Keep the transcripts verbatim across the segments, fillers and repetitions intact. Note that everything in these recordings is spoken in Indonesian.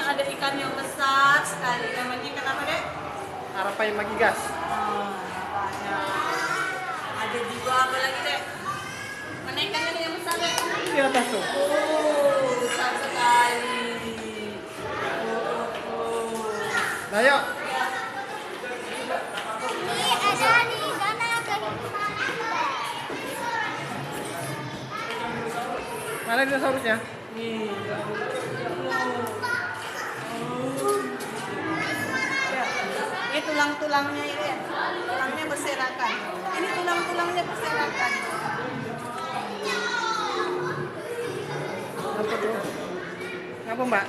ada ikan yang besar sekali. Namanya ikan apa deh? Arapaima magigas. Oh, nampaknya. Ada juga apa lagi deh? Mana ikannya yang besar deh? Di atas tuh. Oh, besar sekali. Oh, oh, oh. Nah, yuk. Ini ada di sana ada Mana dinosaurusnya? Nih. Ini tulang-tulangnya ini ya. Tulangnya berserakan. Ini tulang-tulangnya berserakan. Apa tuh? Ngapa, Mbak?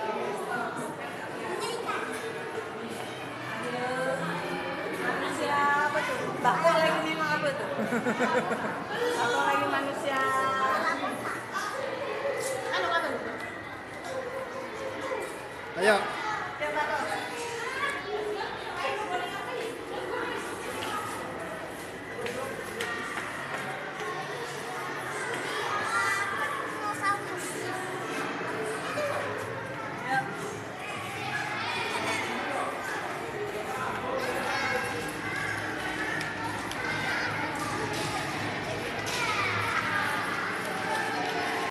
Manusia apa tuh? Bako lagi memang apa tuh? Bako lagi manusia. Anu apa tuh? Ayo.